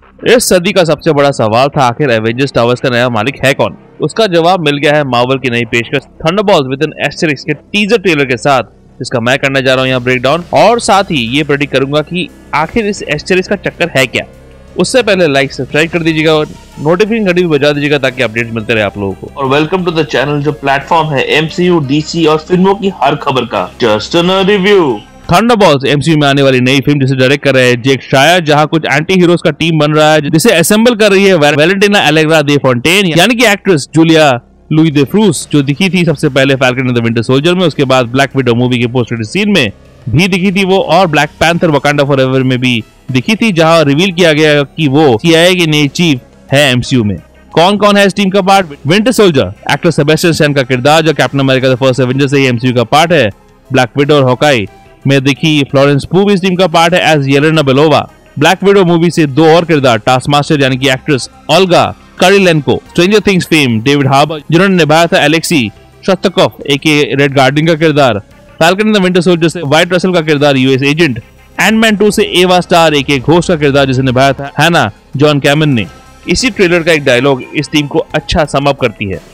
इस सदी का सबसे बड़ा सवाल था आखिर एवेंजर्स टावर्स का नया मालिक है कौन। उसका जवाब मिल गया है मार्वल की नई पेशकश थंडरबॉल्ट्स विद एन एस्टेरिस्क के टीजर ट्रेलर के साथ, जिसका मैं करने जा रहा हूं यहाँ ब्रेक डाउन, और साथ ही ये प्रेडिक्ट करूंगा कि आखिर इस एस्टेरिस्क का चक्कर है क्या। उससे पहले लाइक सब्सक्राइब कर दीजिएगा और नोटिफिकेशन घंटी भी बजा दीजिएगा ताकि अपडेट्स मिलते रहे आप लोगों को। और वेलकम टू द चैनल जो प्लेटफॉर्म है एमसीयू, डीसी और फिल्मों की हर खबर का। Just a review. Thunderbolts MCU में आने वाली नई फिल्म जिसे डायरेक्ट कर रहे हैं जेक शायर, जहां कुछ एंटी हीरोज का टीम बन रहा है जिसे असेंबल कर रही है वैलेंटिना एलेग्रा दे फोंटेन, यानी कि actress Julia Louis Dreyfus, जो दिखी थी सबसे पहले Falcon and the Winter Soldier में, उसके बाद ब्लैक विडो मूवी के पोस्ट क्रेडिट सीन में भी दिखी थी वो, और ब्लैक पैंथर वकांडा फॉरएवर में भी दिखी थी, जहां रिवील किया गया कि वो सीआईए के नए चीफ है एमसीयू में। कौन कौन है इस टीम का part? Winter Soldier actor Sebastian Stan का किरदार, जो Captain America the First Avenger से ही एमसीयू का पार्ट है। ब्लैक विडो और हॉकाई में दिखी फ्लोरेंस पू इस टीम का पार्ट है as Yelena Belova. Black Widow movie से दो और किरदार, टास्कमास्टर यानी कि actress Olga Kurylenko, Stranger Things fame David Harbour जिन्होंने निभाया था Alexei Shostakov aka Red Guardian का किरदार, Falcon and the Winter Soldier से व्हाइट रसल का किरदार यूएस एजेंट, एंटमैन 2 से एवा स्टार एके घोस्ट का किरदार जिसे निभाया था हैना जॉन कैमन ने। इसी ट्रेलर का एक डायलॉग इस टीम को अच्छा सम अप करती है।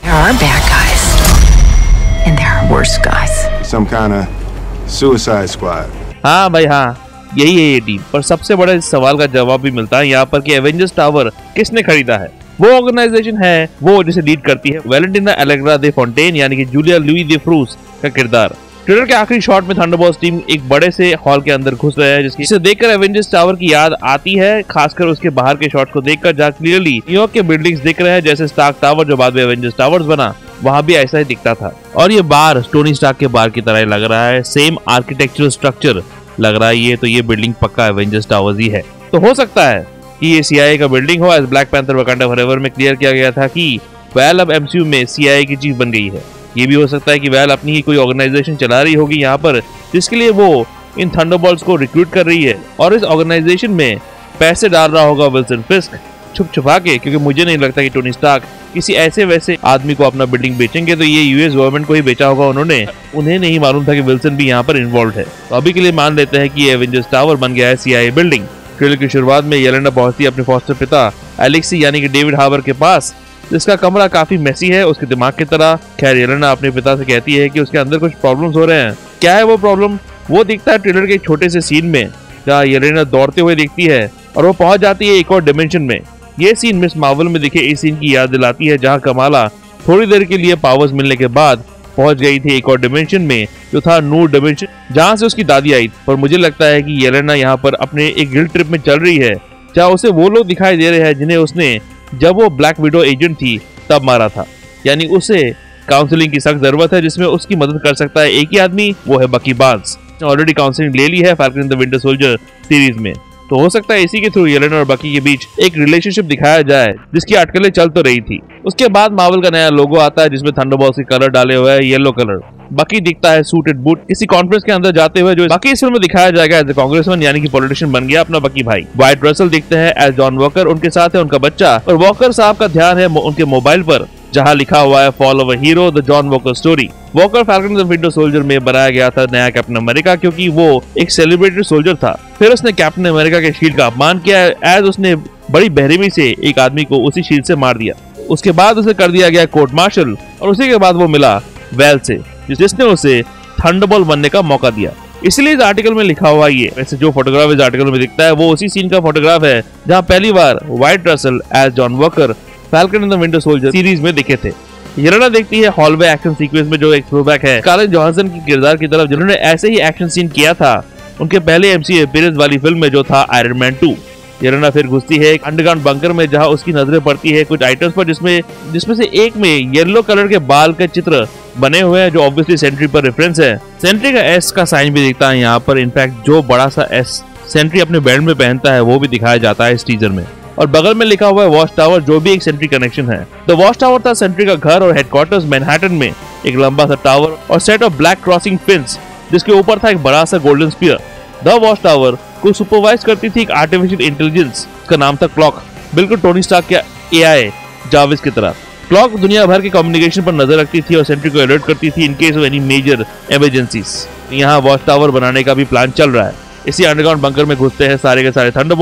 Suicide Squad। हाँ भाई हाँ, यही है ये टीम। पर सबसे बड़ा इस सवाल का जवाब भी मिलता है यहाँ पर कि एवेंजर्स टावर किसने खरीदा है। वो ऑर्गेनाइजेशन है वो जिसे लीड करती है वैलेंटिना एलेग्रा दे फोंटेन, यानी कि जूलिया लुई दे फ्रूस का किरदार। ट्रेलर के आखिरी शॉट में थंडरबॉल्ट्स टीम एक बड़े से हॉल के अंदर घुस रहे हैं, जिसे देखकर एवेंजर्स टावर की याद आती है, खासकर उसके बाहर के शॉट को देखकर, जहाँ क्लियरली न्यूयॉर्क के बिल्डिंग्स दिख रहे हैं, जैसे स्टार्क टावर जो बाद में एवेंजर्स टावर्स बना, वहाँ भी ऐसा ही दिखता था। और ये बार टोनी स्टार्क के बार की तरह ही लग रहा है, सेम आर्किटेक्चरल स्ट्रक्चर लग रहा है ये, तो ये बिल्डिंग पक्का एवेंजर्स टावर्स ही है। तो हो सकता है कि ये सीआईए का बिल्डिंग हो, as Black Panther Wakanda Forever में क्लियर किया गया था कि वैल अब एमसीयू में सीआईए की चीफ बन गई है। ये भी हो सकता है कि वैल अपनी ही कोई ऑर्गेनाइजेशन चला रही होगी यहाँ पर, जिसके लिए वो इन थंडरबॉल्ट्स को रिक्रूट कर रही है, और इस ऑर्गेनाइजेशन में पैसे डाल रहा होगा विल्सन फिस्क छुप छुपा के, क्योंकि मुझे नहीं लगता कि टोनी स्टार्क किसी ऐसे वैसे आदमी को अपना बिल्डिंग बेचेंगे, तो ये यूएस गवर्नमेंट को ही बेचा होगा उन्होंने। उन्हें नहीं मालूम था कि विल्सन भी यहाँ पर इन्वॉल्व है। तो अभी के लिए मान लेते हैं कि एवेंजर्स टावर बन गया है सीआईए बिल्डिंग। ट्रेलर की शुरुआत में येलेना पहुंचती है अपने फॉस्टर पिता एलेक्सी यानी कि डेविड हार्बर के पास, जिसका कमरा काफी मेसी है उसके दिमाग की तरह। खैर येलेना अपने पिता से कहती है कि उसके अंदर कुछ प्रॉब्लम्स हो रहे हैं। क्या है वो प्रॉब्लम? वो दिखता है ट्रेलर के एक छोटे से सीन में, जहाँ येलेना दौड़ते हुए दिखती है और वो पहुंच जाती है एक और डिमेंशन में। ये सीन मिस मार्वल में दिखे इस सीन की याद दिलाती है, जहाँ कमाला थोड़ी देर के लिए पावर्स मिलने के बाद पहुंच गई थी एक और डिमेंशन में, जो था नूर डिमेंशन, जहाँ से उसकी दादी आई। पर मुझे लगता है कि येलेना यहाँ पर अपने एक गिल्ड ट्रिप में चल रही है, जहाँ उसे वो लोग दिखाई दे रहे हैं जिन्हें उसने जब वो ब्लैक विडो एजेंट थी तब मारा था। यानी उसे काउंसलिंग की सख्त जरूरत है, जिसमें उसकी मदद कर सकता है एक ही आदमी, वो है बकी बार्न्स। ऑलरेडी काउंसलिंग ले ली है Falcon and the Winter Soldier series में, तो हो सकता है इसी के थ्रू येलेना और बकी के बीच एक रिलेशनशिप दिखाया जाए, जिसकी अटकलें चल तो रही थी। उसके बाद मार्वल का नया लोगो आता है, जिसमें थंडरबॉल्ट्स के कलर डाले हुए है, येलो कलर। बकी दिखता है सूटेड बूट किसी कॉन्फ्रेंस के अंदर जाते हुए, जो बाकी इस फिल्म में दिखाया जाएगा एज ए कांग्रेसमैन, यानी कि पॉलिटिशियन बन गया अपना बकी भाई। व्हाइट रसल दिखते हैं एज जॉन वॉकर, उनके साथ है उनका बच्चा, और वॉकर साहब का ध्यान है उनके मोबाइल पर, जहां लिखा हुआ है follow a hero the John Walker story. Walker Falcon the Winter Soldier में बनाया गया था नया कैप्टन अमेरिका, क्योंकि वो एक सेलिब्रेटेड सोल्जर था। फिर उसने कैप्टन अमेरिका के शील्ड का अपमान किया, एज उसने बड़ी बेरहमी से एक आदमी को उसी शील्ड से मार दिया। उसके बाद उसे कर दिया गया कोर्ट मार्शल, और उसी के बाद वो मिला वैल से, जिसने उसे थंडरबॉल्ट बनने का मौका दिया। इसलिए इस आर्टिकल में लिखा हुआ ये, वैसे जो फोटोग्राफ इस आर्टिकल में दिखता है वो उसी सीन का फोटोग्राफ है जहाँ पहली बार Wyatt Russell as John Walker Falcon and the Winter Soldier series में दिखे थे। येलेना देखती है हॉलवे एक्शन सीक्वेंस में, जो एक थ्रोबैक है स्कारलेट जोहानसन की किरदार की तरफ, जिन्होंने ऐसे ही एक्शन सीन किया था उनके पहले एमसीयू अपीयरेंस वाली फिल्म में, जो था आयरन मैन 2। येलेना फिर घुसती है एक अंडरग्राउंड बंकर में, जहां उसकी नजरें पड़ती है कुछ आइटम्स पर, जिसमें से एक में येलो कलर के बाल के चित्र बने हुए हैं, जो ऑब्वियसली सेंट्री पर रेफरेंस है। सेंट्री का एस का साइन भी दिखता है यहाँ पर। इनफैक्ट जो बड़ा सा एस सेंट्री अपने बैंड में पहनता है वो भी दिखाया जाता है इस टीजर में। और बगल में लिखा हुआ है वॉच टावर, जो भी एक सेंट्री कनेक्शन है। द वॉच टावर था सेंट्री का घर और हेडक्वार्टर्स मैनहट्टन में, एक लंबा सा टावर और set of black crossing pins, जिसके ऊपर था एक बड़ा सा golden spear. The watch tower को सुपरवाइज करती थी एक आर्टिफिशियल इंटेलिजेंस, का नाम था क्लॉक, बिल्कुल टोनी स्टार्क के एआई जाविस की तरह। क्लॉक दुनिया भर के कम्युनिकेशन पर नजर रखती थी और सेंट्री को अलर्ट करती थी in case of any major emergencies. यहाँ वॉच टावर बनाने का भी प्लान चल रहा है। इसी अंडरग्राउंड बंकर में घुसते हैं सारे के सारे थंडरबॉल्ट्स,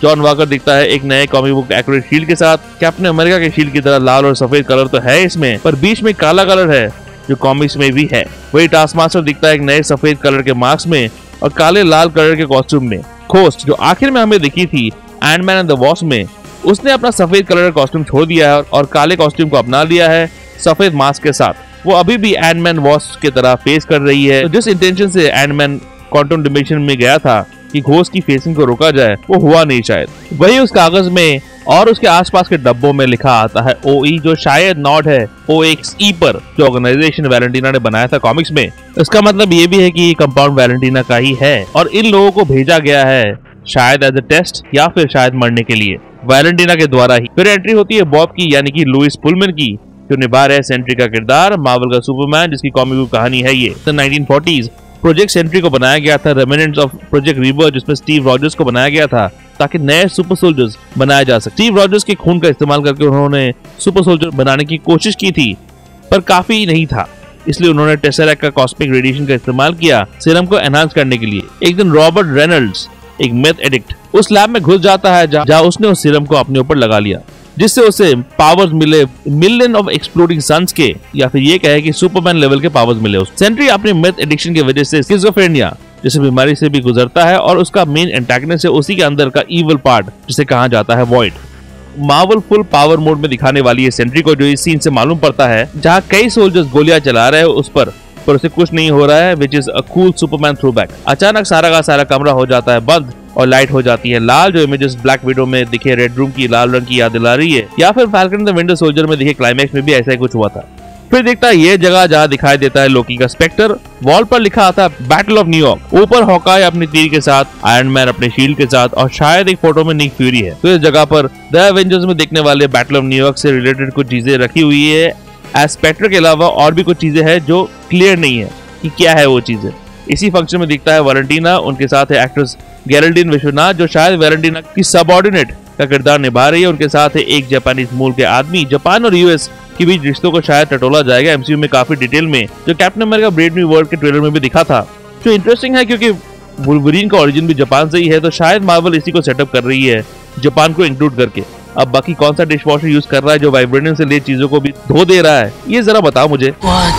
जॉन वॉकर दिखता है एक नए कॉमिक बुक एक्यूरेट शील्ड के साथ। कैप्टन अमेरिका के शील्ड की तरह लाल और सफेद कलर तो है इसमें, पर बीच में काला कलर है जो कॉमिक्स में भी है। वही टास्कमास्टर दिखता है एक नए सफेद कलर के मास्क में और काले लाल कलर के कॉस्ट्यूम में। खोस्ट जो आखिर में हमें दिखी थी एंटमैन एंड द वॉस्प में, उसने अपना सफेद कलर का कॉस्ट्यूम छोड़ दिया है और काले कॉस्ट्यूम को अपना लिया है सफेद मास्क के साथ। वो अभी भी एंटमैन वॉस्प की तरह फेस कर रही है। तो जिस इंटेंशन से एंटमैन क्वांटम डिमेंशन में गया था कि घोस्ट की फेसिंग को रोका जाए, वो हुआ नहीं शायद। वही उस कागज में और उसके आसपास के डब्बों में लिखा आता है OE, जो शायद नॉट है OXE पर, जो ऑर्गेनाइजेशन वैलेंटीना ने बनाया था कॉमिक्स में। इसका मतलब ये भी है कि कंपाउंड वैलेंटीना का ही है और इन लोगों को भेजा गया है शायद एज अ टेस्ट या फिर शायद मरने के लिए वैलेंटीना के द्वारा ही। फिर एंट्री होती है बॉब की, यानी कि लुइस पुलमैन की, जो निभा रहे सेंट्री का किरदार, मार्वल का सुपरमैन, जिसकी कॉमिक बुक कहानी है ये। 1940s प्रोजेक्ट सेंट्री को बनाया गया था रेमिनेंट्स ऑफ प्रोजेक्ट रीबर्थ, जिसमें स्टीव रॉजर्स को बनाया गया था ताकि नए सुपर सोल्जर्स बनाया जा सके। स्टीव रॉजर्स के खून का इस्तेमाल करके उन्होंने सुपर सोल्जर बनाने की कोशिश की थी, पर काफी नहीं था, इसलिए उन्होंने टेसरैक्ट का कॉस्मिक रेडिएशन का इस्तेमाल किया सीरम को एनहांस करने के लिए। एक दिन रॉबर्ट रेनल्ड्स, एक मेथ एडिक्ट, उस लैब में घुस जाता है जहाँ उसने उस सीरम को अपने ऊपर लगा लिया, जिससे उसे पावर्स मिले मिलियन ऑफ एक्सप्लोडिंग सन्स के, या फिर ये कहे कि सुपरमैन लेवल के पावर्स मिले उसे। सेंट्री अपने मेथ एडिक्शन की वजह से स्किज़ोफ्रेनिया जैसे बीमारी से भी गुजरता है और उसका मेन एंटागनिस्ट है उसी के अंदर का इविल पार्ट, जिसे कहा जाता है void. Marvel full power mode में दिखाने वाली है सेंट्री को, जो इस सीन से मालूम पड़ता है जहाँ कई सोल्जर्स गोलियां चला रहे हैं उस पर उसे कुछ नहीं हो रहा है, which is a cool Superman throwback. अचानक सारा का सारा कमरा हो जाता है बंद और लाइट हो जाती है लाल, जो इमेजेस ब्लैक विडो में दिखे रेड रूम की लाल रंग की याद दिला रही है, या फिर फाल्कन द विंटर सोल्जर में दिखे क्लाइमैक्स में भी ऐसा ही कुछ हुआ था। फिर दिखता है ये जगह जहाँ दिखाई देता है लोकी का स्पेक्टर। वॉल पर लिखा आता है बैटल ऑफ न्यूयॉर्क। ऊपर हॉकाई अपनी तीर के साथ, आयरन मैन अपने शील्ड के साथ और शायद एक फोटो में निक फ्यूरी है। तो इस जगह पर द एवेंजर्स में दिखने वाले बैटल ऑफ न्यूयॉर्क से रिलेटेड कुछ चीजें रखी हुई है। स्पेक्टर के अलावा और भी कुछ चीजें हैं जो क्लियर नहीं है कि क्या है वो चीजें। इसी फंक्शन में दिखता है वैलेंटीना, उनके साथ है एक्ट्रेस गेरल्डीन विश्वनाथ, जो शायद वैलेंटीना की सबऑर्डिनेट का किरदार निभा रही है। उनके साथ है एक जापानीज मूल के आदमी। जापान और यूएस के बीच रिश्तों को शायद टटोला जाएगा एमसीयू में काफी डिटेल में, जो Captain America Brave New World के ट्रेलर में भी दिखा था, जो इंटरेस्टिंग है क्योंकि वुल्वरीन का ओरिजिन भी जापान से ही है। तो शायद मार्वल इसी को सेटअप कर रही है जापान को इंक्लूड करके। अब बाकी कौन सा डिश वॉशर यूज कर रहा है जो वाइब्रेनियम से ले चीजों को भी धो दे रहा है, ये जरा बताओ मुझे।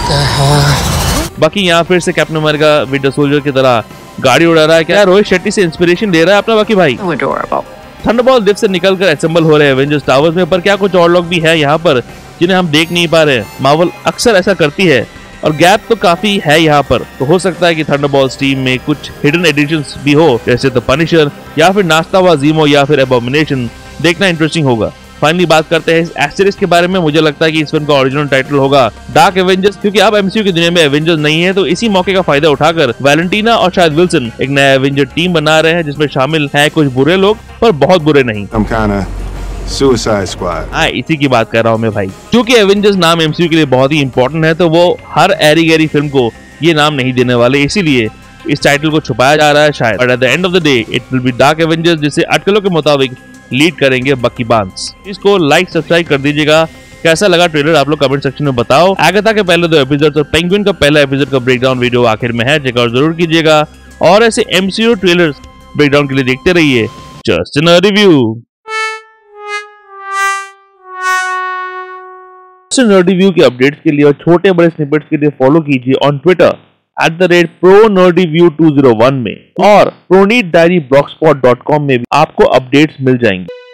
बाकी यहाँ फिर से कैप्टन अमेरिका विंटर सोल्जर की तरह गाड़ी उड़ा रहा है। क्या रोहित शेट्टी से इंस्पिरेशन ले रहा है अपना बाकी भाई? थंडरबॉल्ट द्वीप से निकलकर असेंबल हो रहे हैं एवेंजर्स टावर्स में, पर क्या कुछ और लोग भी है यहाँ पर जिन्हें हम देख नहीं पा रहे? मार्वल अक्सर ऐसा करती है और गैप तो काफी है यहाँ पर। तो हो सकता है कि थंडरबॉल्ट्स टीम में कुछ हिडन एडिशंस भी हो, जैसे द पनिशर या फिर नाश्ता हुआ ज़ीमो या फिर एबोमिनेशन। देखना इंटरेस्टिंग होगा। फाइनली बात करते हैं इस एस्टेरिस्क के बारे में। मुझे लगता है कि इस फिल्म का ओरिजिनल टाइटल होगा डार्क एवेंजर्स, क्योंकि अब एमसीयू की दुनिया में एवेंजर्स नहीं है। तो इसी मौके का फायदा उठाकर वैलेंटीना और शायद विल्सन एक नया एवेंजर टीम बना रहे हैं, जिसमें शामिल है कुछ बुरे लोग, पर बहुत बुरे नहीं। Suicide Squad। हाँ, इसी की बात कर रहा हूँ मैं भाई। क्योंकि एवेंजर्स नाम एमसीयू के लिए बहुत ही इंपॉर्टेंट है, तो वो हर एरी गैरी फिल्म को ये नाम नहीं देने वाले, इसीलिए इस टाइटल को छुपाया जा रहा है शायद। But at the end of the day it will be Dark Avengers, जिसे अटकलों के मुताबिक लीड करेंगे बकी बार्न्स। इसको लाइक सब्सक्राइब कर दीजिएगा। कैसा लगा ट्रेलर आप लोग कमेंट सेक्शन में बताओ। आगता के पहले 2 एपिसोड और पेंगुइन का पहला एपिसोड का ब्रेकडाउन वीडियो आखिर में है, चेकआउट जरूर कीजिएगा। और ऐसे एमसीयू ट्रेलर्स ब्रेकडाउन के लिए देखते रहिए just in a review. Nerdy View के अपडेट्स के लिए और छोटे बड़े स्निपेट्स के लिए फॉलो कीजिए ऑन ट्विटर @ProNerdyView201 में, और ProNeedDiaryBlogspot.com में भी आपको अपडेट्स मिल जाएंगे।